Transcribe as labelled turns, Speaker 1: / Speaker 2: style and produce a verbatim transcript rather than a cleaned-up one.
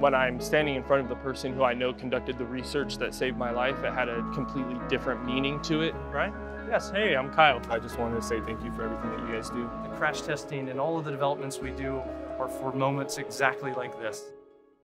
Speaker 1: When I'm standing in front of the person who I know conducted the research that saved my life, it had a completely different meaning to it. Right? Yes, hey, I'm Kyle. I just wanted to say thank you for everything that you guys do.
Speaker 2: The crash testing and all of the developments we do are for moments exactly like this.